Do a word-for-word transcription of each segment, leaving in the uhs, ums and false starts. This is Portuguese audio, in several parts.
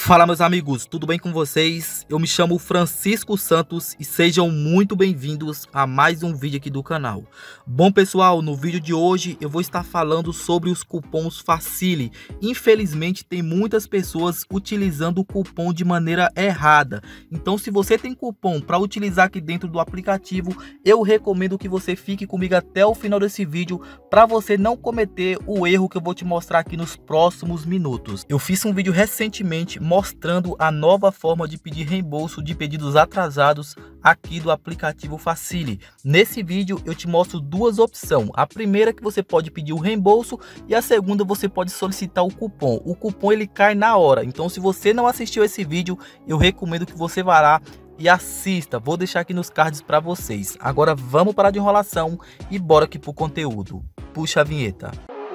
Fala, meus amigos, tudo bem com vocês? Eu me chamo Francisco Santos e sejam muito bem-vindos a mais um vídeo aqui do canal. Bom, pessoal, no vídeo de hoje eu vou estar falando sobre os cupons Facili. Infelizmente tem muitas pessoas utilizando o cupom de maneira errada. Então, se você tem cupom para utilizar aqui dentro do aplicativo, eu recomendo que você fique comigo até o final desse vídeo para você não cometer o erro que eu vou te mostrar aqui nos próximos minutos. Eu fiz um vídeo recentemente mostrando a nova forma de pedir reembolso de pedidos atrasados aqui do aplicativo Facili. Nesse vídeo eu te mostro duas opções. A primeira é que você pode pedir o reembolso e a segunda você pode solicitar o cupom. O cupom ele cai na hora. Então, se você não assistiu esse vídeo, eu recomendo que você vá lá e assista. Vou deixar aqui nos cards para vocês. Agora vamos parar de enrolação e bora aqui pro conteúdo. Puxa a vinheta.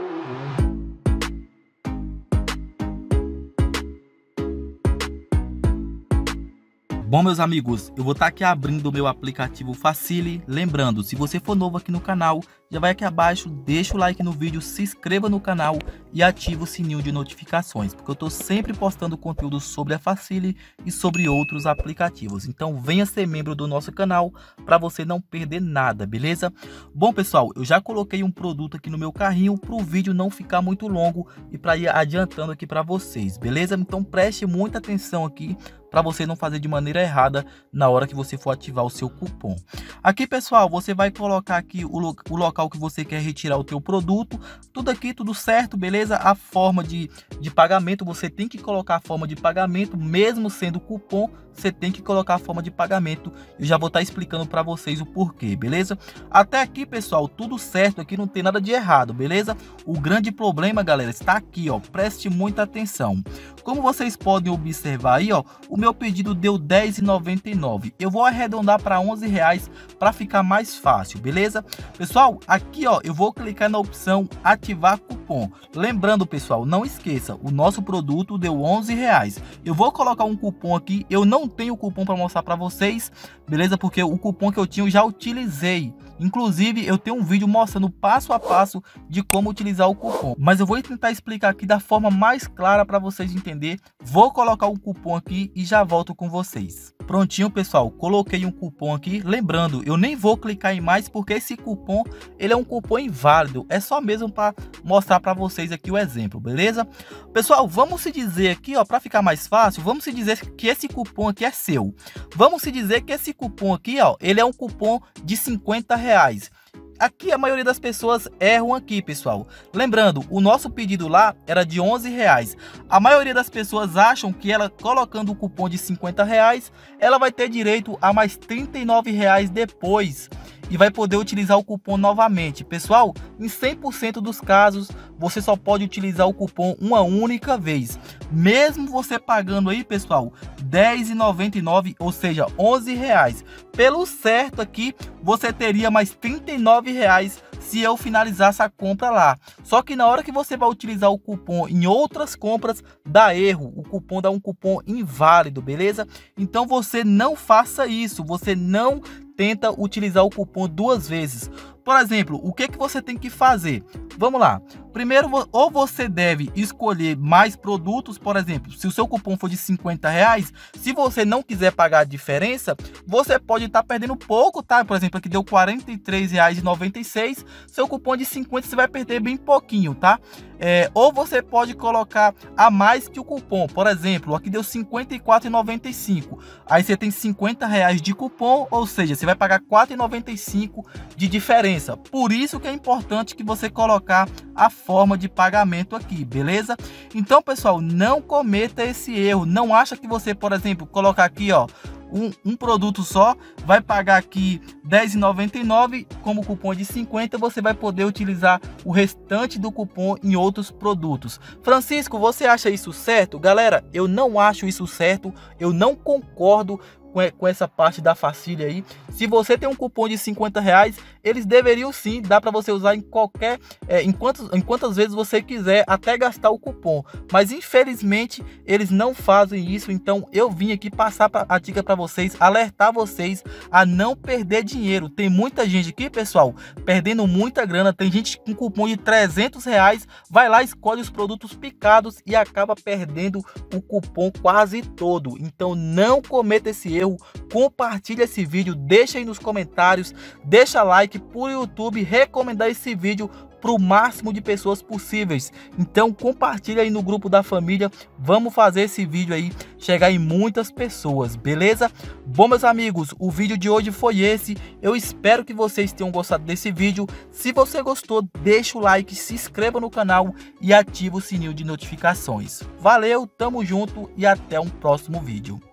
Bom, meus amigos, eu vou estar aqui abrindo o meu aplicativo Facili. Lembrando, se você for novo aqui no canal, já vai aqui abaixo, deixa o like no vídeo, se inscreva no canal e ativa o sininho de notificações, porque eu estou sempre postando conteúdo sobre a Facili e sobre outros aplicativos. Então venha ser membro do nosso canal para você não perder nada, beleza? Bom, pessoal, eu já coloquei um produto aqui no meu carrinho para o vídeo não ficar muito longo e para ir adiantando aqui para vocês, beleza? Então preste muita atenção aqui para você não fazer de maneira errada na hora que você for ativar o seu cupom. Aqui, pessoal, você vai colocar aqui o, lo o local que você quer retirar o teu produto, tudo aqui, tudo certo, beleza? A forma de, de pagamento, você tem que colocar a forma de pagamento, mesmo sendo cupom, você tem que colocar a forma de pagamento. Eu já vou estar explicando para vocês o porquê, beleza? Até aqui, pessoal, tudo certo, aqui não tem nada de errado, beleza? O grande problema, galera, está aqui, ó, preste muita atenção. Como vocês podem observar aí, ó, o meu pedido deu dez reais e noventa e nove centavos. Eu vou arredondar para onze reais para ficar mais fácil, beleza? Pessoal, aqui, ó, eu vou clicar na opção ativar cupom. Lembrando, pessoal, não esqueça, o nosso produto deu onze reais. Eu vou colocar um cupom aqui, eu não tenho cupom para mostrar para vocês, beleza? Porque o cupom que eu tinha eu já utilizei. Inclusive, eu tenho um vídeo mostrando passo a passo de como utilizar o cupom. Mas eu vou tentar explicar aqui da forma mais clara para vocês entenderem. Vou colocar um cupom aqui e já volto com vocês. Prontinho, pessoal, coloquei um cupom aqui. Lembrando, eu nem vou clicar em mais porque esse cupom ele é um cupom inválido. É só mesmo para mostrar para vocês aqui o exemplo, beleza? Pessoal, vamos se dizer aqui, ó, para ficar mais fácil, vamos se dizer que esse cupom aqui é seu. Vamos se dizer que esse cupom aqui, ó, ele é um cupom de cinquenta reais. Aqui a maioria das pessoas erram aqui, pessoal. Lembrando, o nosso pedido lá era de onze reais. A maioria das pessoas acham que ela colocando o cupom de cinquenta reais, ela vai ter direito a mais trinta e nove reais depois e vai poder utilizar o cupom novamente. Pessoal, em cem por cento dos casos, você só pode utilizar o cupom uma única vez. Mesmo você pagando aí, pessoal, dez reais e noventa e nove centavos, ou seja, onze reais. Pelo certo aqui, você teria mais trinta e nove reais se eu finalizasse a compra lá. Só que na hora que você vai utilizar o cupom em outras compras, dá erro. O cupom dá um cupom inválido, beleza? Então você não faça isso. Você não tenta utilizar o cupom duas vezes. Por exemplo, o que que você tem que fazer? Vamos lá. Primeiro, ou você deve escolher mais produtos, por exemplo, se o seu cupom for de cinquenta reais, se você não quiser pagar a diferença, você pode estar perdendo pouco, tá? Por exemplo, aqui deu quarenta e três reais e noventa e seis centavos, seu cupom de cinquenta você vai perder bem pouquinho, tá? É, ou você pode colocar a mais que o cupom, por exemplo, aqui deu cinquenta e quatro reais e noventa e cinco centavos, aí você tem cinquenta reais de cupom, ou seja, você vai pagar quatro reais e noventa e cinco centavos de diferença. Por isso que é importante que você colocar a forma de pagamento aqui, beleza? Então, pessoal, não cometa esse erro. Não acha que você, por exemplo, colocar aqui, ó, Um, um produto só, vai pagar aqui dez reais e noventa e nove centavos, como cupom de cinquenta, você vai poder utilizar o restante do cupom em outros produtos. Francisco, você acha isso certo? Galera, eu não acho isso certo, eu não concordo com essa parte da Facile aí. Se você tem um cupom de cinquenta reais, eles deveriam sim dar para você usar em qualquer, é, em, quantos, em quantas vezes você quiser, até gastar o cupom. Mas infelizmente eles não fazem isso, então eu vim aqui passar a dica para vocês, alertar vocês a não perder dinheiro. Tem muita gente aqui, pessoal, perdendo muita grana. Tem gente com cupom de trezentos reais, vai lá, escolhe os produtos picados e acaba perdendo o cupom quase todo. Então não cometa esse erro. Compartilha esse vídeo, deixa aí nos comentários, deixa like pro YouTube recomendar esse vídeo para o máximo de pessoas possíveis. Então compartilha aí no grupo da família, vamos fazer esse vídeo aí chegar em muitas pessoas, beleza? Bom, meus amigos, o vídeo de hoje foi esse. Eu espero que vocês tenham gostado desse vídeo. Se você gostou, deixa o like, se inscreva no canal e ativa o sininho de notificações. Valeu, tamo junto e até um próximo vídeo.